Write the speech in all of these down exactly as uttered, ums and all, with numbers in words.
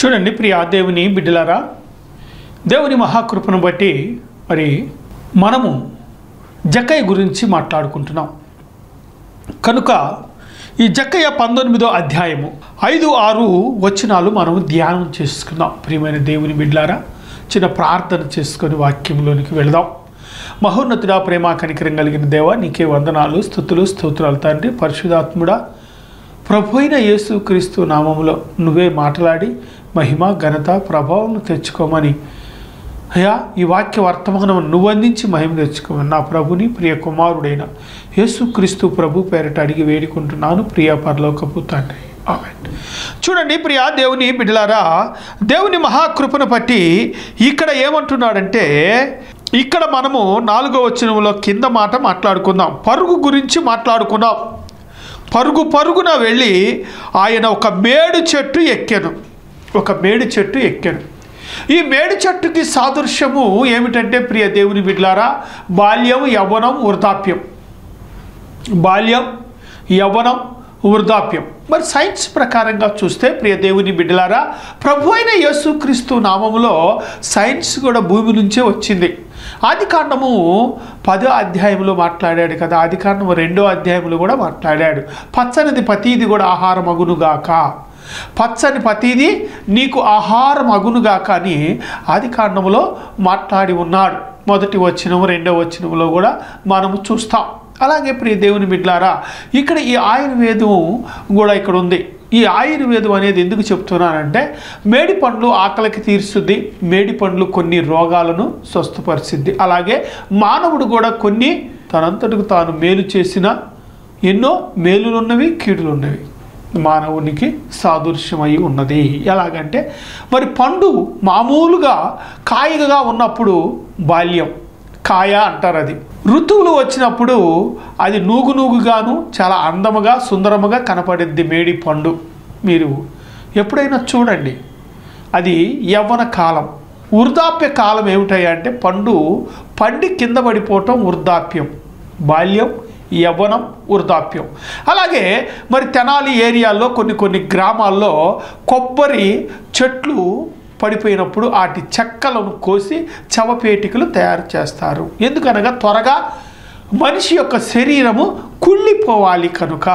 చూడండి ప్రియ దేవుని బిడ్డలారా, దేవుని మహాకృపను బట్టి మరి మనము జక్కయ్య గురించి మాట్లాడుకుంటున్నాం కనుక ఈ జక్కయ్య పంతొమ్మిదో అధ్యాయము ఐదు ఆరు వచనాలు మనము ధ్యానం చేసుకుందాం. ప్రియమైన దేవుని బిడ్డలారా, చిన్న ప్రార్థన చేసుకొని వాక్యంలోనికి వెళదాం. మహోన్నతుడా, ప్రేమ కనికరం కలిగిన దేవా, నీకే వందనాలు, స్తుతులు, స్తోత్రాలు తండ్రి. పరిశుద్ధాత్ముడా, ప్రభు అయిన యేసు క్రీస్తు నామములో నువ్వే మాట్లాడి మహిమ ఘనత ప్రభావం తెచ్చుకోమని అయ్యా, ఈ వాక్య వర్తమానం నువ్వు అందించి మహిమ తెచ్చుకోమని నా ప్రభుని ప్రియ కుమారుడైన యేసు క్రీస్తు ప్రభు పేరిట అడిగి వేడుకుంటున్నాను, ప్రియ పరలోకపు తండ్రి. ఆమేన్. చూడండి ప్రియ దేవుని బిడ్డలారా, దేవుని మహాకృపను బట్టి ఇక్కడ ఏమంటున్నాడంటే, ఇక్కడ మనము నాలుగో వచనంలో కింద మాట మాట్లాడుకుందాం. పరుగు గురించి మాట్లాడుకుందాం. పరుగు పరుగున వెళ్ళి ఆయన ఒక మేడు చెట్టు ఎక్కాను ఒక మేడు చెట్టు ఎక్కాను ఈ మేడు చెట్టుకి సాదృశ్యము ఏమిటంటే ప్రియ దేవుని బిడ్డలారా, బాల్యం, యవ్వనం, వృద్ధాప్యం. బాల్యం, యవ్వనం, వృద్ధాప్యం. మరి సైన్స్ ప్రకారంగా చూస్తే ప్రియ దేవుని బిడ్డలారా, ప్రభు అయిన యేసుక్రీస్తు నామములో సైన్స్ కూడా భూమి నుంచే వచ్చింది. ఆది కాండము పదో అధ్యాయంలో మాట్లాడాడు కదా, ఆది కాండము రెండో అధ్యాయంలో కూడా మాట్లాడాడు. పచ్చనిది ప్రతీది కూడా ఆహారం అగునుగాక, పచ్చని ప్రతీది నీకు ఆహారం అగునుగాక అని ఆది కాండములో మాట్లాడి ఉన్నాడు. మొదటి వచనము రెండో వచనములో కూడా మనము చూస్తాం. అలాగే ప్రియ దేవుని బిడ్డలారా, ఇక్కడ ఈ ఆయుర్వేదం కూడా ఇక్కడ ఉంది. ఈ ఆయుర్వేదం అనేది ఎందుకు చెప్తున్నానంటే, మేడి పండ్లు ఆకలికి తీరుస్తుంది, మేడి పండ్లు కొన్ని రోగాలను స్వస్థపరిచింది. అలాగే మానవుడు కూడా కొన్ని తనంతటికి తాను మేలు చేసిన ఎన్నో మేలులున్నవి, కీడులున్నవి మానవునికి సాదృశ్యమై ఉన్నది. ఎలాగంటే మరి పండు మామూలుగా కాయగా ఉన్నప్పుడు బాల్యం, కాయ అంటారు. అది ఋతువులు వచ్చినప్పుడు అది నూగు నూగుగాను చాలా అందముగా సుందరముగా కనపడిద్ది మేడి పండు. మీరు ఎప్పుడైనా చూడండి, అది యవ్వన కాలం. వృద్ధాప్య కాలం ఏమిటాయి అంటే పండు పండి కింద పడిపోవటం వృద్ధాప్యం. బాల్యం, యవ్వనం, వృద్ధాప్యం. అలాగే మరి తెనాలి ఏరియాల్లో కొన్ని కొన్ని గ్రామాల్లో కొబ్బరి చెట్లు పడిపోయినప్పుడు వాటి చెక్కలను కోసి చవపేటికలు తయారు చేస్తారు. ఎందుకనగా త్వరగా మనిషి యొక్క శరీరము కుళ్ళిపోవాలి కనుక.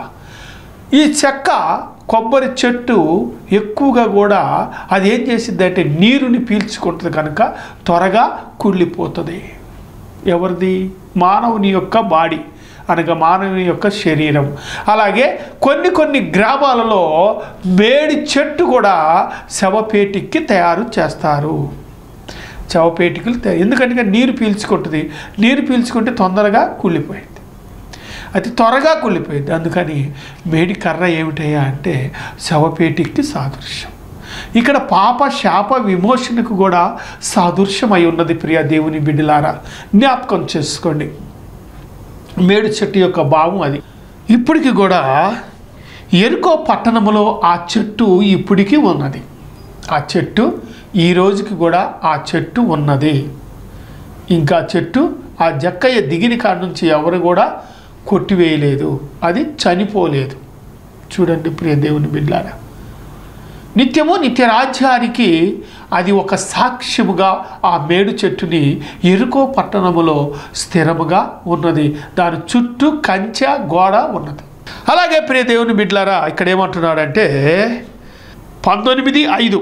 ఈ చెక్క కొబ్బరి చెట్టు ఎక్కువగా కూడా అది ఏం చేసిద్దంటే నీరుని పీల్చుకుంటుంది కనుక త్వరగా కుళ్ళిపోతుంది. ఎవరిది? మానవుని యొక్క బాడీ అనగా మానవుని యొక్క శరీరం. అలాగే కొన్ని కొన్ని గ్రామాలలో మేడి చెట్టు కూడా శవపేటికి తయారు చేస్తారు. శవపేటికలు ఎందుకంటే నీరు పీల్చుకుంటుంది, నీరు పీల్చుకుంటే తొందరగా కుళ్ళిపోయింది, అది త్వరగా కుళ్ళిపోయింది. అందుకని మేడి కర్ర ఏమిటయ్యా అంటే శవపేటికి సాదృశ్యం. ఇక్కడ పాప శాప విమోచనకు కూడా సాదృశ్యమై ఉన్నది. ప్రియ దేవుని బిడ్డలారా, జ్ఞాపకం చేసుకోండి మేడు చెట్టు యొక్క భావం అది. ఇప్పటికి కూడా ఎరుకో పట్టణంలో ఆ చెట్టు ఇప్పటికీ ఉన్నది. ఆ చెట్టు ఈ రోజుకి కూడా ఆ చెట్టు ఉన్నది. ఇంకా చెట్టు ఆ జక్కయ్య దిగిన కాడ నుంచి ఎవరు కూడా కొట్టివేయలేదు, అది చనిపోలేదు. చూడండి ప్రియ దేవుని బిడ్డలారా, నిత్యము నిత్య రాజ్యానికి అది ఒక సాక్ష్యముగా ఆ మేడు చెట్టుని ఎరుకో పట్టణములో స్థిరముగా ఉన్నది. దాని చుట్టూ కంచె గోడ ఉన్నది. అలాగే ప్రియ దేవుని బిడ్డలారా, ఇక్కడ ఏమంటున్నాడంటే పంతొమ్మిది ఐదు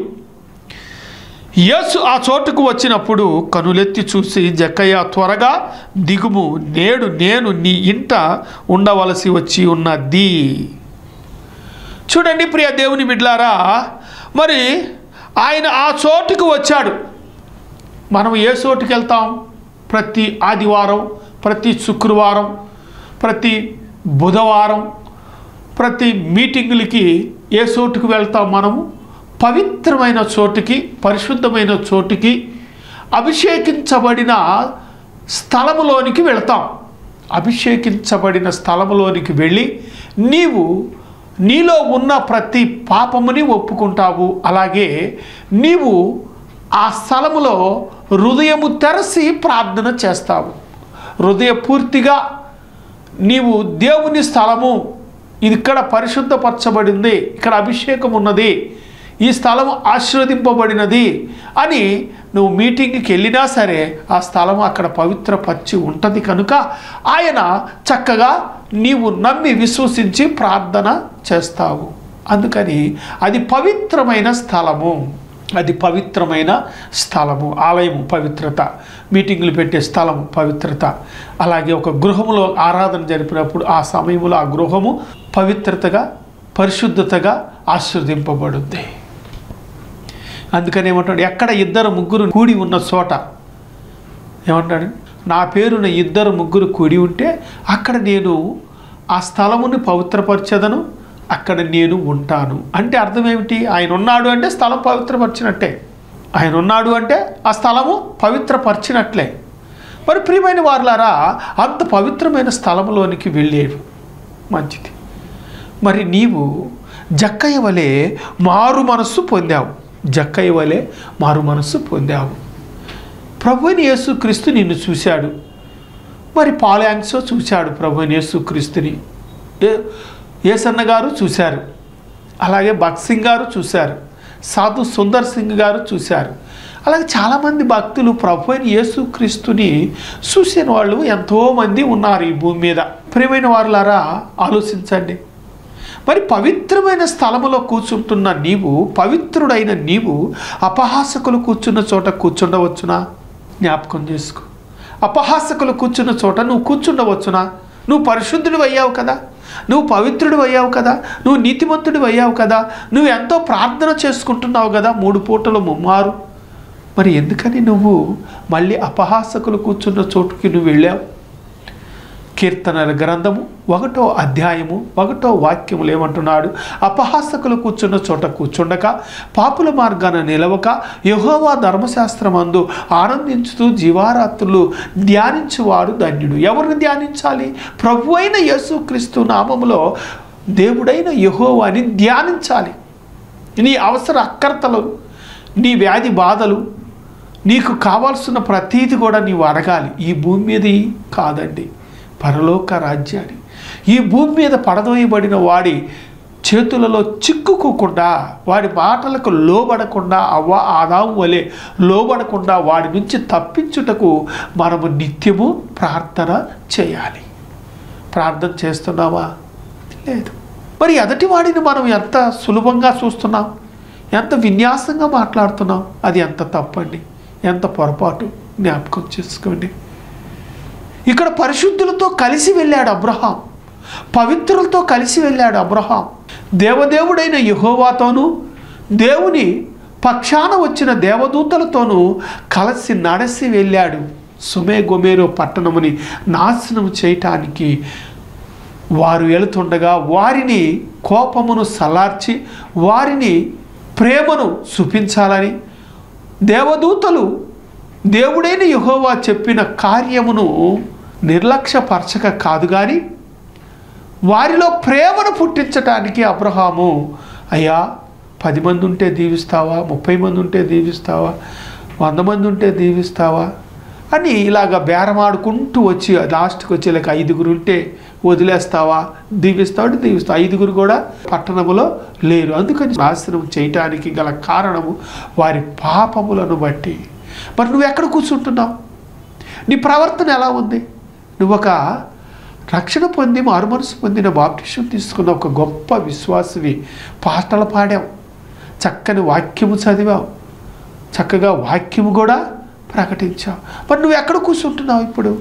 యేసు ఆ చోటుకు వచ్చినప్పుడు కనులెత్తి చూసి, జక్కయ్య త్వరగా దిగుము, నేడు నేను నీ ఇంట ఉండవలసి వచ్చి ఉన్నది. చూడండి ప్రియ దేవుని బిడ్డలారా, మరి ఆయన ఆ చోటుకు వచ్చాడు. మనం ఏ చోటుకి వెళ్తాం? ప్రతి ఆదివారం, ప్రతి శుక్రవారం, ప్రతి బుధవారం, ప్రతి మీటింగులకి ఏ చోటుకు వెళ్తాం? మనము పవిత్రమైన చోటుకి, పరిశుద్ధమైన చోటుకి, అభిషేకించబడిన స్థలములోనికి వెళతాం. అభిషేకించబడిన స్థలములోనికి వెళ్ళి నీవు నీలో ఉన్న ప్రతి పాపముని ఒప్పుకుంటావు. అలాగే నీవు ఆ స్థలములో హృదయము తెరసి ప్రార్థన చేస్తావు. హృదయపూర్తిగా నీవు దేవుని స్థలము, ఇది ఇక్కడ పరిశుద్ధపరచబడింది, ఇక్కడ అభిషేకం ఉన్నది, ఈ స్థలం ఆశీర్వదింపబడినది అని నువ్వు మీటింగ్కి వెళ్ళినా సరే ఆ స్థలం అక్కడ పవిత్రపరిచి ఉంటుంది కనుక ఆయన చక్కగా నీవు నమ్మి విశ్వసించి ప్రార్థన చేస్తావు. అందుకని అది పవిత్రమైన స్థలము, అది పవిత్రమైన స్థలము. ఆలయము పవిత్రత, మీటింగులు పెట్టే స్థలము పవిత్రత. అలాగే ఒక గృహములో ఆరాధన జరిపినప్పుడు ఆ సమయంలో ఆ గృహము పవిత్రతగా పరిశుద్ధతగా ఆశీర్వదింపబడుద్ది. అందుకని ఏమంటాడు, ఎక్కడ ఇద్దరు ముగ్గురు కూడి ఉన్న చోట ఏమంటాడు, నా పేరున ఇద్దరు ముగ్గురు కూడి ఉంటే అక్కడ నేను ఆ స్థలముని పవిత్రపరచదను, అక్కడ నేను ఉంటాను. అంటే అర్థం ఏమిటి? ఆయన ఉన్నాడు అంటే స్థలం పవిత్రపరిచినట్టే. ఆయన ఉన్నాడు అంటే ఆ స్థలము పవిత్రపరిచినట్లే. మరి ప్రియమైన వారులారా, అంత పవిత్రమైన స్థలంలోనికి వెళ్ళేవి మంచిది. మరి నీవు జక్కయ్య వలె మారు మనస్సు పొందావు, జక్కయ్య వలె మారు మనస్సు పొందావు. ప్రభువైన యేసుక్రీస్తు నిన్ను చూశాడు. మరి పాల్ యాంగ్సో చూశాడు ప్రభువైన యేసుక్రీస్తుని, యేసన్న గారు చూశారు, అలాగే భగత్ సింగ్ గారు చూశారు, సాధు సుందర్ సింగ్ గారు చూశారు. అలాగే చాలామంది భక్తులు ప్రభువైన యేసుక్రీస్తుని చూసిన వాళ్ళు ఎంతోమంది ఉన్నారు ఈ భూమి మీద. ప్రియమైన వారులారా, ఆలోచించండి. మరి పవిత్రమైన స్థలములో కూర్చుంటున్న నీవు, పవిత్రుడైన నీవు అపహాసకులు కూర్చున్న చోట కూర్చుండవచ్చునా? జ్ఞాపకం చేసుకో. అపహాసకులు కూర్చున్న చోట నువ్వు కూర్చుండవచ్చునా? నువ్వు పరిశుద్ధుడు అయ్యావు కదా, నువ్వు పవిత్రుడు అయ్యావు కదా, నువ్వు నీతిమంతుడు అయ్యావు కదా, నువ్వు ఎంతో ప్రార్థన చేసుకుంటున్నావు కదా మూడు పూటలు ముమ్మారు. మరి ఎందుకని నువ్వు మళ్ళీ అపహాసకులు కూర్చున్న చోటుకి నువ్వు వెళ్ళావు? కీర్తనల గ్రంథము ఒకటో అధ్యాయము ఒకటో వాక్యములు ఏమంటున్నాడు? అపహాసకులు కూర్చున్న చోట కూర్చుండక, పాపుల మార్గాన నిలవక, యెహోవా ధర్మశాస్త్రమందు ఆనందించుతూ జీవారాత్రులు ధ్యానించువాడు ధన్యుడు. ఎవరిని ధ్యానించాలి? ప్రభు అయిన యేసుక్రీస్తు నామములో దేవుడైన యెహోవాని ధ్యానించాలి. నీ అవసర అక్కర్తలు, నీ వ్యాధి బాధలు, నీకు కావాల్సిన ప్రతీది కూడా నీవు అడగాలి. ఈ భూమి మీద కాదండి, పరలోక రాజ్యాన్ని. ఈ భూమి మీద పడదోయబడిన వాడి చేతులలో చిక్కుకోకుండా, వాడి మాటలకు లోబడకుండా, అవ్వ ఆదాము వలె లోబడకుండా వాడి నుంచి తప్పించుటకు మనము నిత్యము ప్రార్థన చేయాలి. ప్రార్థన చేస్తున్నావా? లేదు. మరి ఎదటి వాడిని మనం ఎంత సులభంగా చూస్తున్నాం, ఎంత విన్యాసంగా మాట్లాడుతున్నాం. అది ఎంత తప్పండి, ఎంత పొరపాటు. జ్ఞాపకం చేసుకోండి. ఇక్కడ పరిశుద్ధులతో కలిసి వెళ్ళాడు అబ్రహాం, పవిత్రులతో కలిసి వెళ్ళాడు అబ్రహాం. దేవదేవుడైన యెహోవాతోనూ దేవుని పక్షాన వచ్చిన దేవదూతలతోనూ కలిసి నడసి వెళ్ళాడు. సుమే గొమేరో పట్టణముని నాశనం చేయటానికి వారు వెళుతుండగా వారిని కోపమును సలార్చి వారిని ప్రేమను చూపించాలని దేవదూతలు దేవుడైన యెహోవా చెప్పిన కార్యమును నిర్లక్ష్యపరచక కాదు కానీ వారిలో ప్రేమను పుట్టించటానికి అబ్రహాము, అయ్యా పది మంది ఉంటే దీవిస్తావా, ముప్పై మంది ఉంటే దీవిస్తావా, వంద మంది ఉంటే దీవిస్తావా అని ఇలాగ బేరమాడుకుంటూ వచ్చి లాస్ట్కి వచ్చేలాక ఐదుగురు ఉంటే వదిలేస్తావా, దీవిస్తావు దీవిస్తావు. ఐదుగురు కూడా పట్టణములో లేరు. అందుకని నాశనం చేయటానికి గల కారణము వారి పాపములను బట్టి. మరి నువ్వు ఎక్కడ కూర్చుంటున్నావు? నీ ప్రవర్తన ఎలా ఉంది? నువ్వు ఒక రక్షణ పొంది మారుమనసు పొందిన బాప్టిజం తీసుకున్న ఒక గొప్ప విశ్వాసివి, పాటలు పాడావు, చక్కని వాక్యము చదివావు, చక్కగా వాక్యము కూడా ప్రకటించావు. మరి నువ్వు ఎక్కడ కూర్చుంటున్నావు? ఇప్పుడు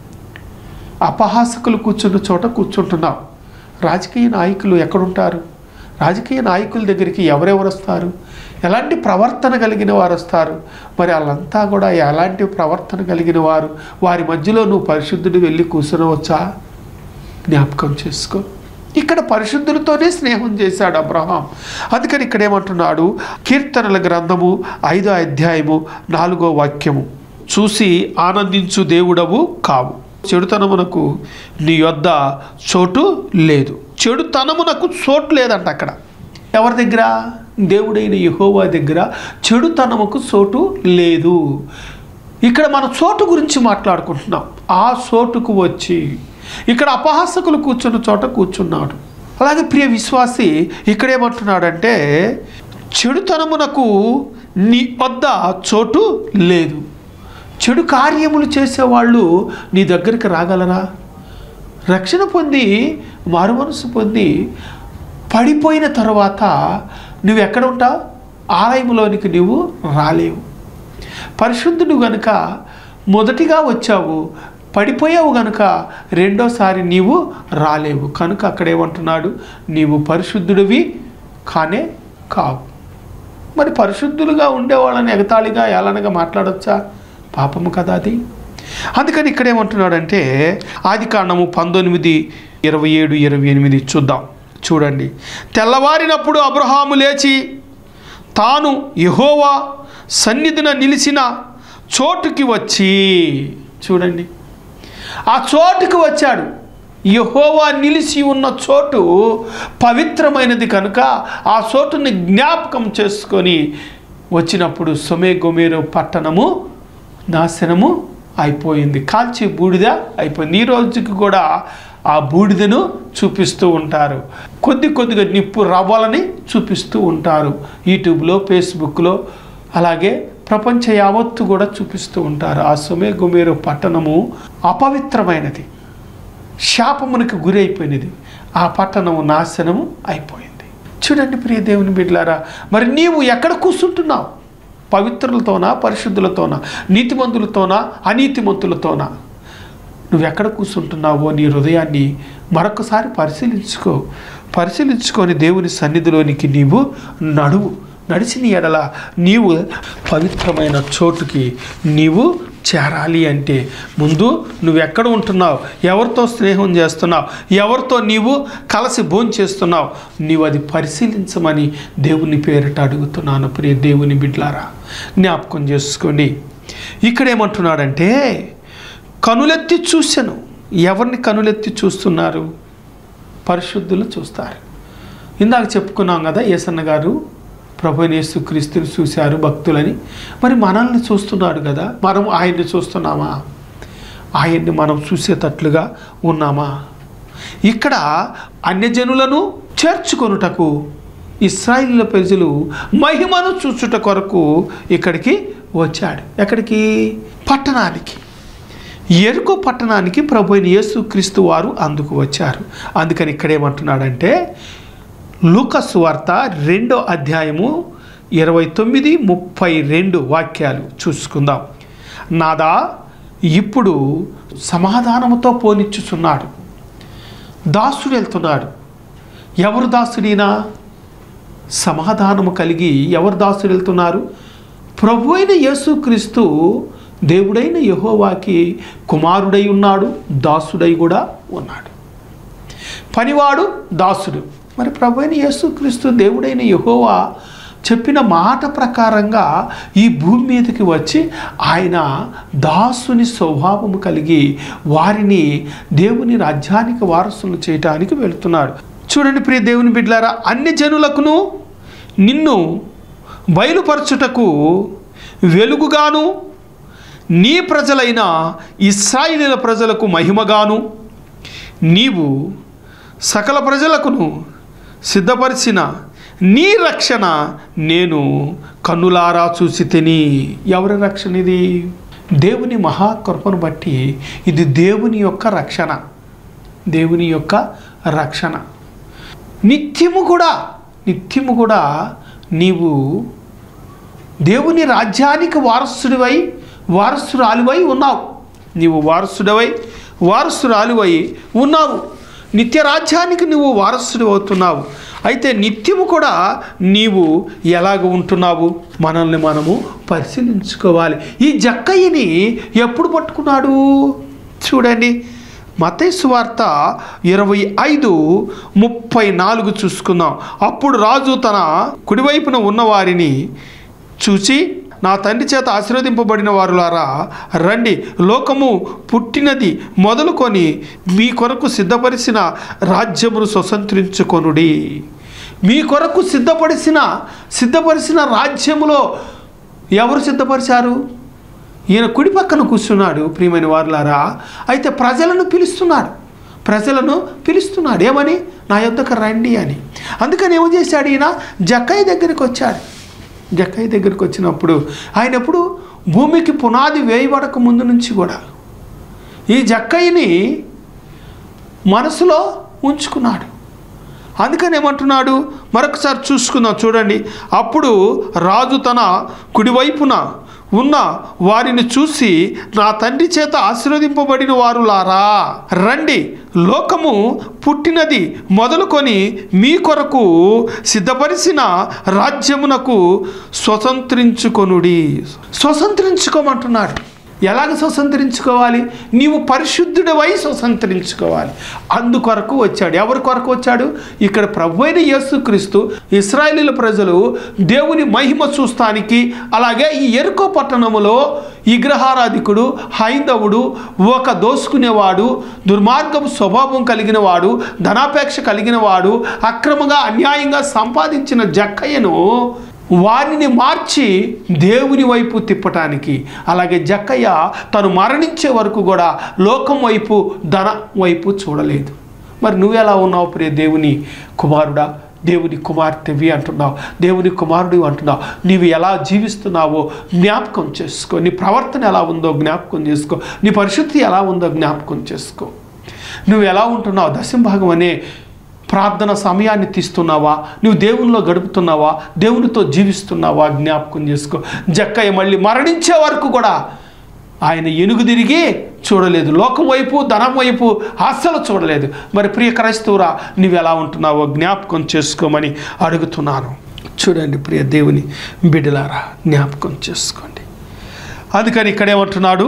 అపహాసకులు కూర్చున్న చోట కూర్చుంటున్నావు. రాజకీయ నాయకులు ఎక్కడుంటారు? రాజకీయ నాయకుల దగ్గరికి ఎవరెవరు వస్తారు? ఎలాంటి ప్రవర్తన కలిగిన వారు వస్తారు? మరి వాళ్ళంతా కూడా ఎలాంటి ప్రవర్తన కలిగిన వారు? వారి మధ్యలో నువ్వు పరిశుద్ధుడు వెళ్ళి కూర్చునవచ్చా? జ్ఞాపకం చేసుకో. ఇక్కడ పరిశుద్ధులతోనే స్నేహం చేశాడు అబ్రహాం. అందుకని ఇక్కడ ఏమంటున్నాడు? కీర్తనల గ్రంథము ఐదో అధ్యాయము నాలుగో వాక్యము, చూసి ఆనందించు దేవుడవు కావు, చెడుతనమునకు నీ యొద్ద చోటు లేదు. చెడుతనమునకు చోటు లేదంట అక్కడ. ఎవరి దగ్గర? దేవుడైన యెహోవా దగ్గర చెడుతనముకు చోటు లేదు. ఇక్కడ మన చోటు గురించి మాట్లాడుకుంటున్నాం. ఆ చోటుకు వచ్చి ఇక్కడ అపహాసకులు కూర్చున్న చోట కూర్చున్నాడు. అలాగే ప్రియ విశ్వాసి ఇక్కడ ఏమంటున్నాడంటే, చెడుతనమునకు నీ వద్ద చోటు లేదు. చెడు కార్యములు చేసేవాళ్ళు నీ దగ్గరికి రాగలరా? రక్షణ పొంది మారు మనసు పొంది పడిపోయిన తర్వాత నువ్వు ఎక్కడ ఉంటావు? ఆలయంలోనికి నువ్వు రాలేవు. పరిశుద్ధుడు గనుక మొదటిగా వచ్చావు, పడిపోయావు గనుక రెండోసారి నీవు రాలేవు. కనుక అక్కడేమంటున్నాడు? నీవు పరిశుద్ధుడివి కానే కావు. మరి పరిశుద్ధులుగా ఉండేవాళ్ళని ఎగతాళిగా ఏలనగా మాట్లాడొచ్చా? పాపము కదా అది. అందుకని ఇక్కడేమంటున్నాడంటే ఆది కాండము పంతొమ్మిది ఇరవై ఏడు ఇరవై ఎనిమిది చూద్దాం. చూడండి. తెల్లవారినప్పుడు అబ్రహాము లేచి తాను యెహోవా సన్నిధిన నిలిచిన చోటుకి వచ్చి, చూడండి, ఆ చోటుకి వచ్చాడు. యెహోవా నిలిచి ఉన్న చోటు పవిత్రమైనది కనుక ఆ చోటుని జ్ఞాపకం చేసుకొని వచ్చినప్పుడు సొమే గొమేరు పట్టణము నాశనము అయిపోయింది, కాల్చి బూడిద అయిపోయింది. ఈ రోజుకి కూడా ఆ బూడిదను చూపిస్తూ ఉంటారు. కొద్ది కొద్దిగా నిప్పు రవ్వాలని చూపిస్తూ ఉంటారు. యూట్యూబ్లో, ఫేస్బుక్లో, అలాగే ప్రపంచ యావత్తు కూడా చూపిస్తూ ఉంటారు. ఆ సొమే గొమేరు పట్టణము అపవిత్రమైనది, శాపమునికి గురి అయిపోయినది. ఆ పట్టణము నాశనము అయిపోయింది. చూడండి ప్రియ దేవుని బిడ్డలారా, మరి నీవు ఎక్కడ కూర్చుంటున్నావు? పవిత్రులతోనా, పరిశుద్ధులతోనా, నీతిమంతులతోనా, అనీతిమంతులతోనా? నువ్వు ఎక్కడ కూర్చుంటున్నావో నీ హృదయాన్ని మరొకసారి పరిశీలించుకో. పరిశీలించుకొని దేవుని సన్నిధిలోనికి నీవు నడువు. నడిచిన ఎడల నీవు పవిత్రమైన చోటుకి నీవు చేరాలి. అంటే ముందు నువ్వు ఎక్కడ ఉంటున్నావు, ఎవరితో స్నేహం చేస్తున్నావు, ఎవరితో నీవు కలిసి భోజనం చేస్తున్నావు, నీవు అది పరిశీలించమని దేవుని పేరిట అడుగుతున్నాను. ప్రియ దేవుని బిడ్డలారా, జ్ఞాపకం చేసుకోండి. ఇక్కడేమంటున్నాడంటే కనులెత్తి చూశాను. ఎవరిని కనులెత్తి చూస్తున్నారు? పరిశుద్ధులు చూస్తారు. ఇందాక చెప్పుకున్నాం కదా, యేసన్న గారు ప్రభువైన యేసుక్రీస్తుని చూశారు భక్తులని. మరి మనల్ని చూస్తున్నాడు కదా, మనం ఆయన్ని చూస్తున్నామా? ఆయన్ని మనం చూసేటట్లుగా ఉన్నామా? ఇక్కడ అన్యజనులను చేర్చుకొనుటకు ఇశ్రాయేలు ప్రజలు మహిమను చూచుట కొరకు ఇక్కడికి వచ్చాడు. ఎక్కడికి? పట్టణానికి, యెరికో పట్టణానికి ప్రభువైన యేసుక్రీస్తు వారు అందుకు వచ్చారు. అందుకని ఇక్కడేమంటున్నాడంటే లూకా సువార్త రెండో అధ్యాయము ఇరవై తొమ్మిది ముప్పై రెండు వాక్యాలు చూసుకుందాం. నాదా ఇప్పుడు సమాధానముతో పోనిచ్చుచున్నాడు. దాసుడు వెళ్తున్నాడు. ఎవరు దాసుడైనా? సమాధానము కలిగి ఎవరు దాసుడు వెళ్తున్నారు? ప్రభు అయిన యేసుక్రీస్తు దేవుడైన యెహోవాకి కుమారుడై ఉన్నాడు, దాసుడై కూడా ఉన్నాడు. పనివాడు దాసుడు. మరి ప్రభు అయిన యేసుక్రీస్తు దేవుడైన యెహోవా చెప్పిన మాట ప్రకారంగా ఈ భూమి మీదకి వచ్చి ఆయన దాసుని స్వభావము కలిగి వారిని దేవుని రాజ్యానికి వారసులు చేయటానికి వెళుతున్నాడు. చూడండి ప్రియ దేవుని బిడ్డలారా, అన్ని జనులకును నిన్ను బయలుపరచుటకు వెలుగుగాను నీ ప్రజలైన ఇశ్రాయేలీయుల ప్రజలకు మహిమగాను నీవు సకల ప్రజలకును సిద్ధపరిచిన నీ రక్షణ నేను కన్నులారా చూసి తిని. ఎవరి రక్షణ ఇది? దేవుని మహాకృపను బట్టి ఇది దేవుని యొక్క రక్షణ. దేవుని యొక్క రక్షణ నిత్యము కూడా నిత్యము కూడా నీవు దేవుని రాజ్యానికి వారసుడివై వారసురాలివై ఉన్నావు. నీవు వారసుడివై వారసురాలివై ఉన్నావు. నిత్య రాజ్యానికి నువ్వు వారసుడు అవుతున్నావు. అయితే నిత్యము కూడా నీవు ఎలాగ ఉంటున్నావు? మనల్ని మనము పరిశీలించుకోవాలి. ఈ జక్కయ్యని ఎప్పుడు పట్టుకున్నాడు? చూడండి, మత్తయి సువార్త ఇరవై ఐదు ముప్పై నాలుగు చూసుకుందాం. అప్పుడు రాజు తన కుడివైపున ఉన్నవారిని చూసి, నా తండ్రి చేత ఆశీర్వదింపబడిన వారులారా రండి, లోకము పుట్టినది మొదలుకొని మీ కొరకు సిద్ధపరిచిన రాజ్యమును స్వతంత్రించుకొనుడి. మీ కొరకు సిద్ధపరిచిన సిద్ధపరిచిన రాజ్యములో ఎవరు సిద్ధపరిచారు? ఈయన కుడి పక్కన కూర్చున్నాడు. ప్రియమైన వారులారా, అయితే ప్రజలను పిలుస్తున్నాడు. ప్రజలను పిలుస్తున్నాడు ఏమని? నా యొద్దకు రండి అని. అందుకని ఏమో చేశాడు, ఈయన జక్కయ్య దగ్గరికి వచ్చాడు. జక్కయ్య దగ్గరికి వచ్చినప్పుడు ఆయన ఎప్పుడు భూమికి పునాది వేయబడక ముందు నుంచి కూడా ఈ జక్కయ్యని మనసులో ఉంచుకున్నాడు. అందుకని ఏమంటున్నాడు, మరొకసారి చూసుకుందాం చూడండి. అప్పుడు రాజు తన కుడివైపున ఉన్న వారిని చూసి, నా తండ్రి చేత ఆశీర్వదింపబడిన వారులారా రండి, లోకము పుట్టినది మొదలుకొని మీ కొరకు సిద్ధపరిచిన రాజ్యమునకు స్వతంత్రించుకొనుడి. స్వతంత్రించుకోమంటున్నాడు. ఎలాగ స్వతంత్రించుకోవాలి? నీవు పరిశుద్ధుడివై స్వతంత్రించుకోవాలి. అందుకొరకు వచ్చాడు. ఎవరి కొరకు వచ్చాడు? ఇక్కడ ప్రభు అయిన యేసుక్రీస్తు ఇశ్రాయేలీల ప్రజలు దేవుని మహిమ చూస్తానికి, అలాగే ఈ యెరికో పట్టణములో విగ్రహారాధికుడు హైందవుడు, ఒక దోసుకునేవాడు, దుర్మార్గపు స్వభావం కలిగిన వాడు, ధనాపేక్ష కలిగిన వాడు, అక్రమంగా అన్యాయంగా సంపాదించిన జక్కయ్యను వారిని మార్చి దేవుని వైపు తిప్పటానికి, అలాగే జక్కయ్య తను మరణించే వరకు కూడా లోకం వైపు ధన వైపు చూడలేదు. మరి నువ్వెలా ఉన్నావు ప్రియ దేవుని కుమారుడా, దేవుని కుమార్తెవి అంటున్నావు, దేవుని కుమారుడు అంటున్నావు. నీవు ఎలా జీవిస్తున్నావో జ్ఞాపకం చేసుకో. నీ ప్రవర్తన ఎలా ఉందో జ్ఞాపకం చేసుకో. నీ పరిశుద్ధి ఎలా ఉందో జ్ఞాపకం చేసుకో. నువ్వు ఎలా ఉంటున్నావు? దశంభాగం అనే ప్రార్థన సమయాన్ని తీస్తున్నావా? నువ్వు దేవునిలో గడుపుతున్నావా? దేవునితో జీవిస్తున్నావా? జ్ఞాపకం చేసుకో. జక్కయ్య మళ్ళీ మరణించే వరకు కూడా ఆయన ఎనుగు తిరిగి చూడలేదు. లోకం వైపు ధనం వైపు అస్సలు చూడలేదు. మరి ప్రియ క్రైస్తవురా, నువ్వు ఎలా ఉంటున్నావో జ్ఞాపకం చేసుకోమని అడుగుతున్నాను. చూడండి ప్రియ దేవుని బిడ్డలారా, జ్ఞాపకం చేసుకోండి. అందుకని ఇక్కడేమంటున్నాడు,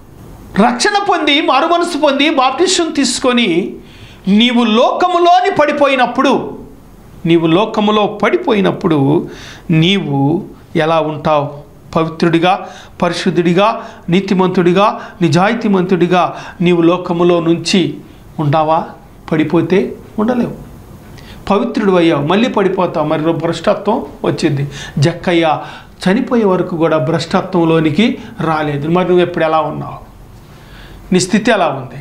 రక్షణ పొంది మారు మనసు పొంది బాప్టిసం తీసుకొని నీవు లోకములోని పడిపోయినప్పుడు నీవు లోకములో పడిపోయినప్పుడు నీవు ఎలా ఉంటావు? పవిత్రుడిగా, పరిశుద్ధుడిగా, నీతిమంతుడిగా, నిజాయితీమంతుడిగా నీవు లోకములో నుంచి ఉంటావా? పడిపోతే ఉండలేవు. పవిత్రుడు అయ్యావు, మళ్ళీ పడిపోతావు, మరి భ్రష్టత్వం వచ్చింది. జక్కయ్య చనిపోయే వరకు కూడా భ్రష్టత్వంలోనికి రాలేదు. మరి నువ్వు ఎప్పుడు ఎలా ఉన్నావు? నీ స్థితి ఎలా ఉంది?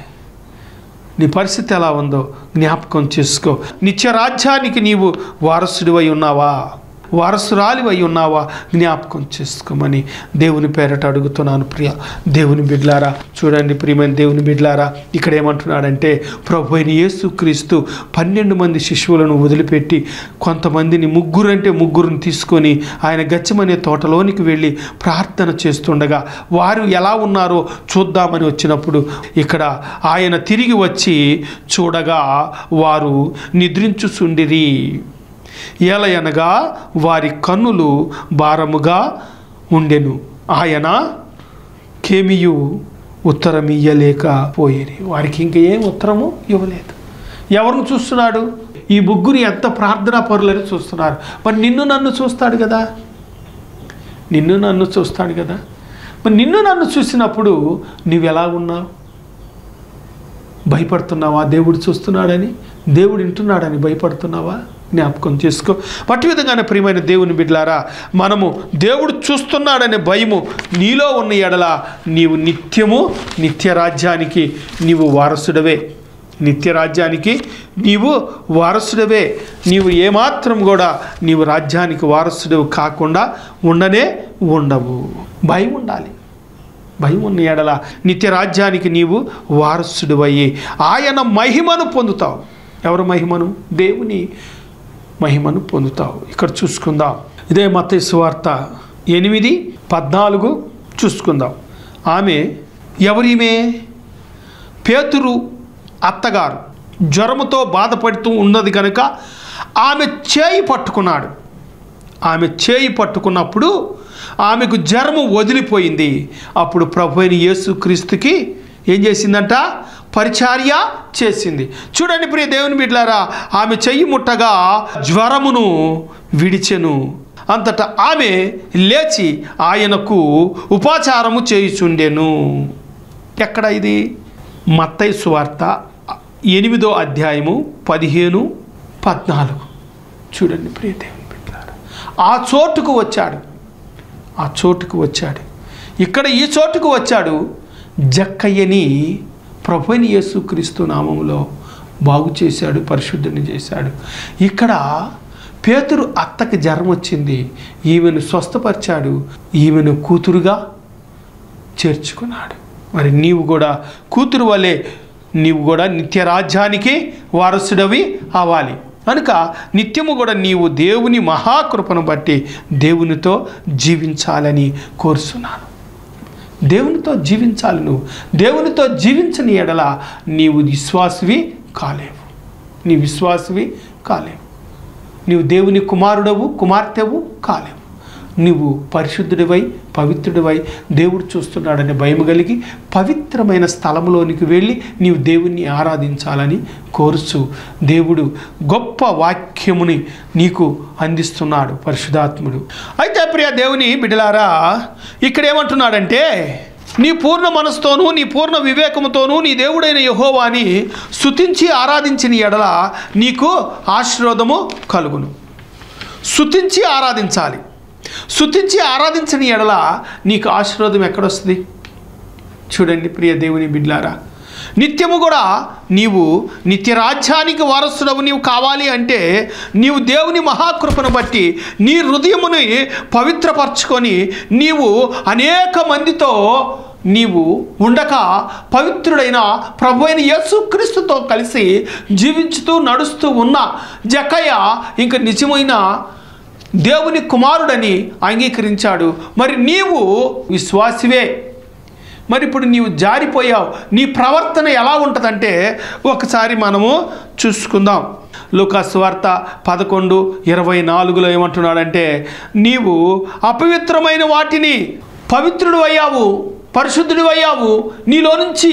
నీ పరిస్థితి ఎలా ఉందో జ్ఞాపకం చేసుకో. నిత్య రాజ్యానికి నీవు వారసుడివై ఉన్నావా? వారసురాలివై ఉన్నావా? జ్ఞాపకం చేసుకోమని దేవుని పేరట అడుగుతున్నాను. ప్రియ దేవుని బిడ్లారా, చూడండి ప్రియమైన దేవుని బిడ్లారా, ఇక్కడ ఏమంటున్నాడంటే, ప్రభు అయిన యేసుక్రీస్తు పన్నెండు మంది శిష్యులను వదిలిపెట్టి కొంతమందిని, ముగ్గురు అంటే ముగ్గురుని తీసుకొని ఆయన గెత్సేమనే తోటలోనికి వెళ్ళి ప్రార్థన చేస్తుండగా వారు ఎలా ఉన్నారో చూద్దామని వచ్చినప్పుడు ఇక్కడ ఆయన తిరిగి వచ్చి చూడగా వారు నిద్రించుచుండిరి. ఏలయనగా వారి కన్నులు భారముగా ఉండెను. ఆయన కేమియు ఉత్తరం ఇయ్యలేకపోయేది. వారికి ఇంక ఏం ఉత్తరము ఇవ్వలేదు. ఎవరిని చూస్తున్నాడు? ఈ ముగ్గురు ఎంత ప్రార్థనా పరులని చూస్తున్నారు. మరి నిన్ను నన్ను చూస్తాడు కదా, నిన్ను నన్ను చూస్తాడు కదా. మరి నిన్ను నన్ను చూసినప్పుడు నువ్వు ఎలా ఉన్నావు? భయపడుతున్నావా? దేవుడు చూస్తున్నాడని, దేవుడు వింటున్నాడని భయపడుతున్నావా? జ్ఞాపకం చేసుకో. అటు విధంగానే ప్రియమైన దేవుని బిడ్డలారా, మనము దేవుడు చూస్తున్నాడనే భయము నీలో ఉన్న ఎడల నీవు నిత్యము నిత్య రాజ్యానికి నీవు వారసుడవే. నిత్య రాజ్యానికి నీవు వారసుడవే. నీవు ఏమాత్రం కూడా నీవు రాజ్యానికి వారసుడవు కాకుండా ఉండనే ఉండవు. భయం ఉండాలి. భయం ఉన్న ఎడల నిత్య రాజ్యానికి నీవు వారసుడివయ్యి ఆయన మహిమను పొందుతావు. ఎవరు మహిమను? దేవుని మహిమను పొందుతావు. ఇక్కడ చూసుకుందాం. ఇదే మత్తయి సువార్త ఎనిమిది పద్నాలుగు చూసుకుందాం. ఆమె ఎవరిమే? పేతురు అత్తగారు జ్వరముతో బాధపడుతూ ఉన్నది కనుక ఆమె చేయి పట్టుకున్నాడు. ఆమె చేయి పట్టుకున్నప్పుడు ఆమెకు జ్వరము వదిలిపోయింది. అప్పుడు ప్రభు అయిన యేసుక్రీస్తుకి ఏం చేసిందంట? పరిచర్య చేసింది. చూడండి ప్రియ దేవుని బిడ్డలారా, ఆమె చెయ్యి ముట్టగా జ్వరమును విడిచెను. అంతటా ఆమె లేచి ఆయనకు ఉపచారము చేయుచుండెను. ఎక్కడ ఇది? మత్తయి సువార్త ఎనిమిదో అధ్యాయము పదిహేను పద్నాలుగు. చూడండి ప్రియ దేవుని బిడ్డలారా, ఆ చోటుకు వచ్చాడు. ఆ చోటుకు వచ్చాడు. ఇక్కడ ఈ చోటుకు వచ్చాడు. జక్కయ్యని ప్రభువైన యేసుక్రీస్తు నామములో బాగు చేశాడు, పరిశుద్ధుని చేశాడు. ఇక్కడ పేతురు అత్తకి జ్వరం వచ్చింది, ఈమెను స్వస్థపరిచాడు, ఈమెను కూతురుగా చేర్చుకున్నాడు. మరి నీవు కూడా కూతురు వలె నీవు కూడా నిత్య రాజ్యానికి వారసుడవి అవ్వాలి. కనుక నిత్యము కూడా నీవు దేవుని మహాకృపను బట్టి దేవునితో జీవించాలని కోరుతున్నాను. దేవునితో జీవించాలి. నువ్వు దేవునితో జీవించని ఎడల నీవు విశ్వాసివి కాలేవు, నీ విశ్వాసివి కాలేవు, నీవు దేవుని కుమారుడవు కుమార్తెవు కాలేవు. నువ్వు పరిశుద్ధుడివై పవిత్రుడివై దేవుడు చూస్తున్నాడని భయం కలిగి పవిత్రమైన స్థలంలోనికి వెళ్ళి నీవు దేవుణ్ణి ఆరాధించాలని కోరుచు దేవుడు గొప్ప వాక్యముని నీకు అందిస్తున్నాడు పరిశుద్ధాత్ముడు. అయితే ప్రియ దేవుని బిడ్డలారా, ఇక్కడ ఏమంటున్నాడంటే నీ పూర్ణ మనసుతోనూ నీ పూర్ణ వివేకముతోనూ నీ దేవుడైన యెహోవాని స్తుతించి ఆరాధించిన ఎడల నీకు ఆశీర్వాదము కలుగును. స్తుతించి ఆరాధించాలి. స్తుతించి ఆరాధించిన ఎడల నీకు ఆశీర్వాదం ఎక్కడొస్తుంది? చూడండి ప్రియ దేవుని బిడ్డలారా, నిత్యము కూడా నీవు నిత్య రాజ్యానికి వారసుడవు నీవు కావాలి అంటే నీవు దేవుని మహాకృపను బట్టి నీ హృదయముని పవిత్రపరచుకొని నీవు అనేక మందితో నీవు ఉండక పవిత్రుడైన ప్రభువైన యేసుక్రీస్తుతో కలిసి జీవించుతూ నడుస్తూ ఉన్న జక్కయ్య ఇంక నిజమైన దేవుని కుమారుడని అంగీకరించాడు. మరి నీవు విశ్వాసివే. మరి ఇప్పుడు నీవు జారిపోయావు. నీ ప్రవర్తన ఎలా ఉంటుందంటే ఒకసారి మనము చూసుకుందాం. లూకా సువార్త పదకొండు ఇరవై నాలుగులో ఏమంటున్నాడంటే నీవు అపవిత్రమైన వాటిని పవిత్రుడు అయ్యావు, పరిశుద్ధుడు అయ్యావు, నీలో నుంచి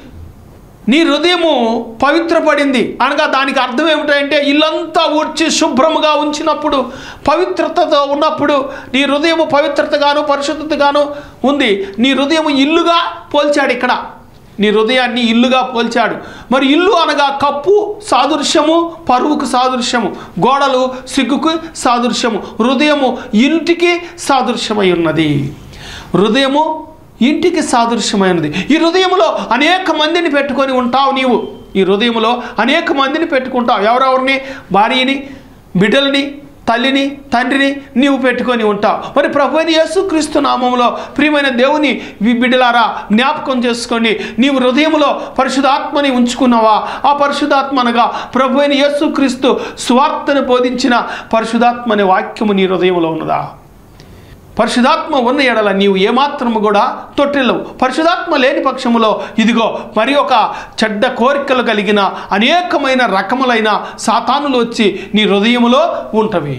నీ హృదయము పవిత్రపడింది అనగా దానికి అర్థం ఏమిటంటే ఇల్లంతా ఊడ్చి శుభ్రముగా ఉంచినప్పుడు, పవిత్రతతో ఉన్నప్పుడు నీ హృదయము పవిత్రతగాను పరిశుద్ధతగాను ఉంది. నీ హృదయము ఇల్లుగా పోల్చాడు. ఇక్కడ నీ హృదయాన్ని ఇల్లుగా పోల్చాడు. మరి ఇల్లు అనగా కప్పు సాదృశ్యము, పరువుకు సాదృశ్యము, గోడలు సిగ్గుకు సాదృశ్యము, హృదయము ఇంటికి సాదృశ్యమై ఉన్నది. హృదయము ఇంటికి సాదృశ్యమైనది. ఈ హృదయంలో అనేక మందిని పెట్టుకొని ఉంటావు. నీవు ఈ హృదయంలో అనేక మందిని పెట్టుకుంటావు. ఎవరెవరిని? భార్యని, బిడ్డలని, తల్లిని, తండ్రిని నీవు పెట్టుకొని ఉంటావు. మరి ప్రభువైన యేసుక్రీస్తు నామములో ప్రియమైన దేవుని బిడ్డలారా జ్ఞాపకం చేసుకోండి. నీవు హృదయంలో పరిశుద్ధాత్మని ఉంచుకున్నావా? ఆ పరిశుద్ధాత్మ అనగా ప్రభువైన యేసుక్రీస్తు సువార్తను బోధించిన పరిశుద్ధాత్మ అనే వాక్యము నీ హృదయంలో ఉన్నదా? పరిశుధాత్మ ఉన్న ఎడల నీవు ఏమాత్రము కూడా తొట్టిల్లవు. పరిశుధాత్మ లేని పక్షములో ఇదిగో మరి ఒక చెడ్డ కోరికలు కలిగిన అనేకమైన రకములైన సాతానులు వచ్చి నీ హృదయములో ఉంటవి.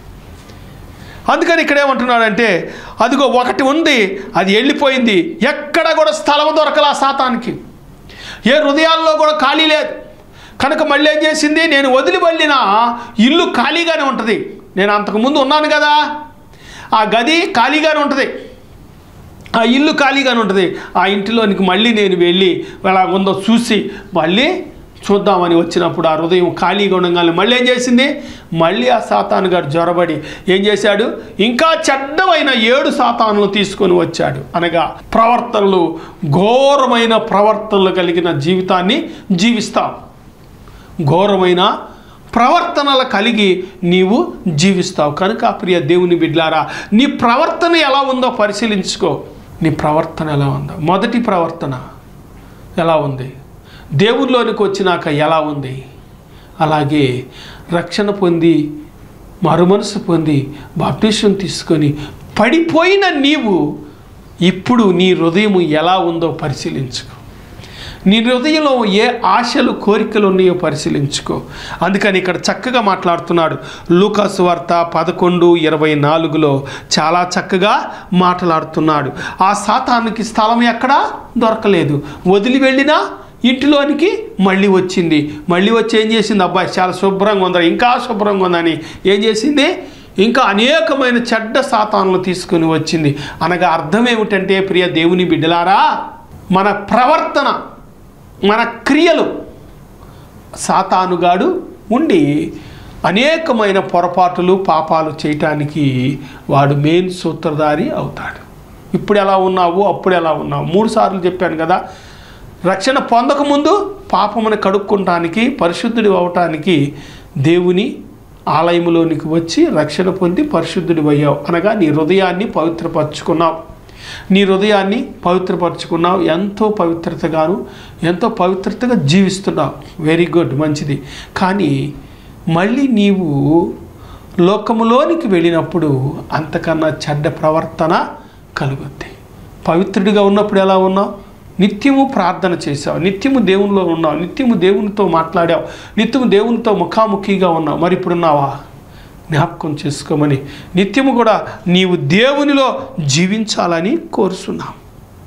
అందుకని ఇక్కడ ఏమంటున్నాడంటే అదిగో ఒకటి ఉంది, అది వెళ్ళిపోయింది. ఎక్కడ కూడా స్థలం దొరకల సాతానికి. ఏ హృదయాల్లో కూడా ఖాళీ లేదు. కనుక మళ్ళీ ఏం చేసింది? నేను వదిలి వెళ్ళిన ఇల్లు ఖాళీగానే ఉంటుంది. నేను అంతకుముందు ఉన్నాను కదా, ఆ గది ఖాళీగానే ఉంటుంది, ఆ ఇల్లు ఖాళీగానే ఉంటుంది. ఆ ఇంటిలోనికి మళ్ళీ నేను వెళ్ళి ఎలా ఉందో చూసి మళ్ళీ చూద్దామని వచ్చినప్పుడు ఆ హృదయం ఖాళీగా ఉండగానే మళ్ళీ ఏం చేసింది? మళ్ళీ ఆ సాతాను గారు జ్వరబడి ఏం చేశాడు? ఇంకా చెడ్డమైన ఏడు సాతానులు తీసుకొని వచ్చాడు. అనగా ప్రవర్తనలు, ఘోరమైన ప్రవర్తనలు కలిగిన జీవితాన్ని జీవిస్తాం. ఘోరమైన ప్రవర్తనలు కలిగి నీవు జీవిస్తావు. కనుక ప్రియ దేవుని బిడ్డలారా, నీ ప్రవర్తన ఎలా ఉందో పరిశీలించుకో. నీ ప్రవర్తన ఎలా ఉందో, మొదటి ప్రవర్తన ఎలా ఉంది, దేవునిలోనికి వచ్చినాక ఎలా ఉంది, అలాగే రక్షణ పొంది మరుమనసు పొంది బాప్టిజం తీసుకొని పడిపోయిన నీవు ఇప్పుడు నీ హృదయం ఎలా ఉందో పరిశీలించుకో. నీ హృదయంలో ఏ ఆశలు కోరికలు ఉన్నాయో పరిశీలించుకో. అందుకని ఇక్కడ చక్కగా మాట్లాడుతున్నాడు. లూకా సువార్త పదకొండు ఇరవై నాలుగులో చాలా చక్కగా మాట్లాడుతున్నాడు. ఆ సాతానుకి స్థలం ఎక్కడా దొరకలేదు. వదిలి వెళ్ళినా ఇంటిలోనికి మళ్ళీ వచ్చింది. మళ్ళీ వచ్చి ఏం చేసింది? అబ్బాయి చాలా శుభ్రంగా ఉందా, ఇంకా శుభ్రంగా ఉందని ఏం చేసింది? ఇంకా అనేకమైన చెడ్డ సాతానులు తీసుకొని వచ్చింది. అనగా అర్థం ఏమిటంటే ప్రియ దేవుని బిడ్డలారా, మన ప్రవర్తన, మన క్రియలు సాతానుగాడు ఉండి అనేకమైన పొరపాటులు పాపాలు చేయటానికి వాడు మెయిన్ సూత్రధారి అవుతాడు. ఇప్పుడు ఎలా ఉన్నావు, అప్పుడు ఎలా ఉన్నావు? మూడు సార్లు చెప్పాను కదా. రక్షణ పొందకముందు పాపమును కడుక్కోవటానికి, పరిశుద్ధుడి అవటానికి దేవుని ఆలయములోనికి వచ్చి రక్షణ పొంది పరిశుద్ధుడి అయ్యావు. అనగా నీ హృదయాన్ని పవిత్రపరచుకున్నావు. నీ హృదయాన్ని పవిత్రపరచుకున్నావు. ఎంతో పవిత్రతగాను ఎంతో పవిత్రతగా జీవిస్తున్నావు. వెరీ గుడ్, మంచిది. కానీ మళ్ళీ నీవు లోకములోనికి వెళ్ళినప్పుడు అంతకన్నా చెడ్డ ప్రవర్తన కలుగుద్ది. పవిత్రుడిగా ఉన్నప్పుడు ఎలా ఉన్నావు? నిత్యము ప్రార్థన చేసావు, నిత్యము దేవునిలో ఉన్నావు, నిత్యము దేవునితో మాట్లాడావు, నిత్యము దేవునితో ముఖాముఖిగా ఉన్నావు. మరి ఇప్పుడున్నావా? జ్ఞాపకం చేసుకోమని నిత్యము కూడా నీవు దేవునిలో జీవించాలని కోరుతున్నావు.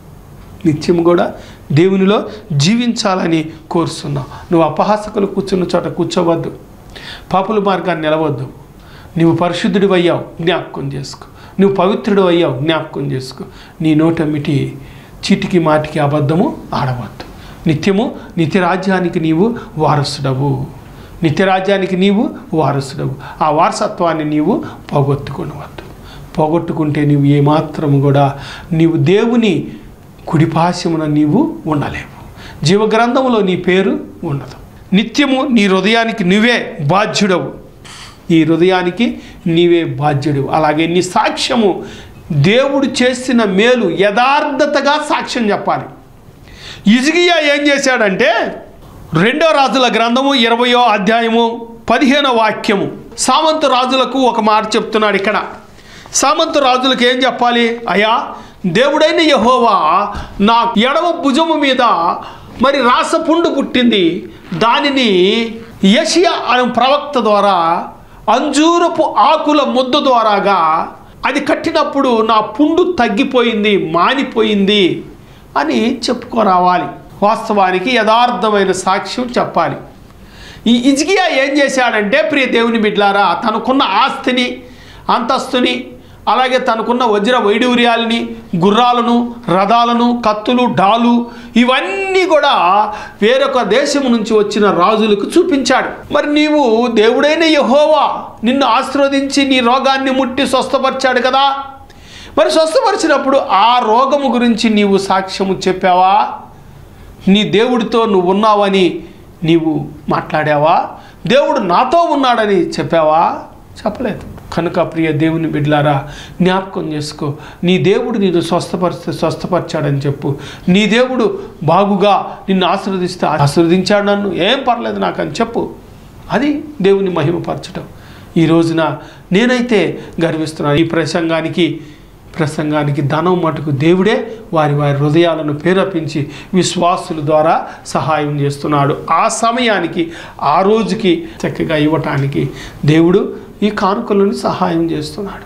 నిత్యము కూడా దేవునిలో జీవించాలని కోరుతున్నావు. నువ్వు అపహాసకులు కూర్చున్న చోట కూర్చోవద్దు, పాపుల మార్గాన్ని నిలవద్దు. నువ్వు పరిశుద్ధుడు అయ్యావు, జ్ఞాపకం చేసుకో. నువ్వు పవిత్రుడు అయ్యావు, జ్ఞాపకం చేసుకో. నీ నోటమిటి చీటికి మాటికి అబద్ధము ఆడవద్దు. నిత్యము నిత్యరాజ్యానికి నీవు వారసుడవు. నిత్యరాజ్యానికి నీవు వారసుడవు. ఆ వారసత్వాన్ని నీవు పోగొట్టుకునవద్దు. పోగొట్టుకుంటే నీవు ఏమాత్రము కూడా నీవు దేవుని కుడిపాశమున నీవు ఉండలేవు. జీవగ్రంథములో నీ పేరు ఉండదు. నిత్యము నీ హృదయానికి నువ్వే బాధ్యుడవు. నీ హృదయానికి నీవే బాధ్యుడు. అలాగే నీ సాక్ష్యము దేవుడు చేసిన మేలు యథార్థతగా సాక్ష్యం చెప్పాలి. హిజ్కియా ఏం చేశాడంటే రెండో రాజుల గ్రంథము ఇరవయో అధ్యాయము పదిహేనో వాక్యము సామంతు రాజులకు ఒక మాట చెప్తున్నాడు. ఇక్కడ సామంతు రాజులకు ఏం చెప్పాలి? అయ్యా, దేవుడైన యెహోవా నా ఎడమ భుజము మీద మరి రాసపుండు పుట్టింది, దానిని యెషయా అనే ప్రవక్త ద్వారా అంజూరపు ఆకుల ముద్ద ద్వారాగా అది కట్టినప్పుడు నా పుండు తగ్గిపోయింది, మానిపోయింది అని చెప్పుకోరావాలి. వాస్తవానికి యథార్థమైన సాక్ష్యం చెప్పాలి. ఈ హిజ్కియా ఏం చేశాడంటే, ప్రియ దేవుని బిడ్డలారా, తనకున్న ఆస్తిని, అంతస్తుని, అలాగే తనకున్న వజ్ర వైడూర్యాలని, గుర్రాలను, రథాలను, కత్తులు, డాలు ఇవన్నీ కూడా వేరొక దేశం నుంచి వచ్చిన రాజులకు చూపించాడు. మరి నీవు దేవుడైన యెహోవా నిన్ను ఆశీర్వదించి నీ రోగాన్ని ముట్టి స్వస్థపరిచాడు కదా. మరి స్వస్థపరిచినప్పుడు ఆ రోగము గురించి నీవు సాక్ష్యము చెప్పావా? నీ దేవుడితో నువ్వు ఉన్నావని నీవు మాట్లాడావా? దేవుడు నాతో ఉన్నాడని చెప్పావా? చెప్పలేదు. కనుక ప్రియ దేవుని బిడ్డలారా, జ్ఞాపకం చేసుకో. నీ దేవుడు నిన్ను స్వస్థపరిస్తే స్వస్థపరిచాడని చెప్పు. నీ దేవుడు బాగుగా నిన్ను ఆశీర్వదిస్తే ఆశీర్వదించాడు, నన్ను ఏం పర్లేదు నాకు అని చెప్పు. అది దేవుని మహిమపరచడం. ఈ రోజున నేనైతే గర్విస్తున్నాను. ఈ ప్రసంగానికి ప్రసంగానికి ధనం మటుకు దేవుడే వారి వారి హృదయాలను ప్రేరేపించి విశ్వాసుల ద్వారా సహాయం చేస్తున్నాడు. ఆ సమయానికి ఆ రోజుకి చక్కగా ఇవ్వటానికి దేవుడు ఈ కానుకలను సహాయం చేస్తున్నాడు.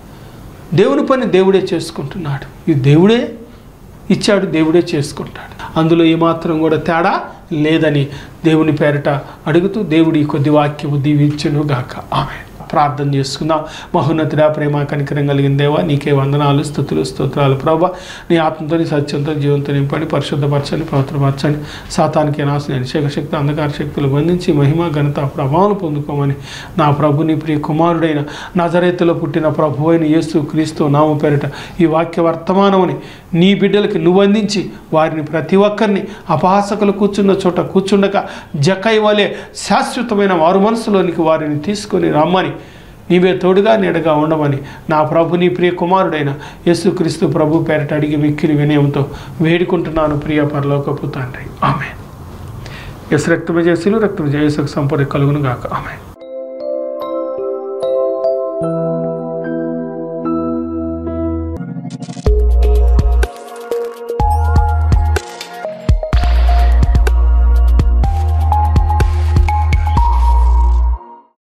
దేవుని పని దేవుడే చేసుకుంటున్నాడు. ఇది దేవుడే ఇచ్చాడు, దేవుడే చేసుకుంటాడు. అందులో ఏమాత్రం కూడా తేడా లేదని దేవుని పేరిట అడుగుతూ దేవుడి కొద్ది వాక్యము దీవించును గాక. ఆమేన్. ప్రార్థన చేసుకుందాం. మహోన్నతుడా, ప్రేమ కనికరం కలిగిన దేవా, నీకే వందనాలు, స్తుతులు, స్తోత్రాలు. ప్రభా, నీ ఆత్మతో సత్యంతో జీవంతో నింపండి, పరిశుద్ధపరచండి, పవిత్రపరచండి. సాతానికి నాశనం శక్తి అంధకార శక్తులు బంధించి మహిమ ఘనత ప్రభావం పొందుకోమని నా ప్రభుని ప్రియ కుమారుడైన నజరేతులో పుట్టిన ప్రభు అయిన యేసు క్రీస్తు నామ పేరిట ఈ వాక్య వర్తమానముని నీ బిడ్డలకి నువ్వు అందించి వారిని ప్రతి ఒక్కరిని అపహాసకులు కూర్చున్న చోట కూర్చుండక జక్కై వలె శాశ్వతమైన వారు మనసులోనికి వారిని తీసుకొని రమ్మని నీవే తోడుగా నీడగా ఉండమని నా ప్రభు నీ ప్రియ కుమారుడైన యేసుక్రీస్తు ప్రభు పేరిట అడిగి మిక్కిలి వినయంతో వేడుకుంటున్నాను ప్రియ పరలోకపు తండ్రి. ఆమేన్. యస్ రక్తము చేసిలు రక్తము జయసుకు సంపూర్ణ కలుగును గాక. ఆమేన్.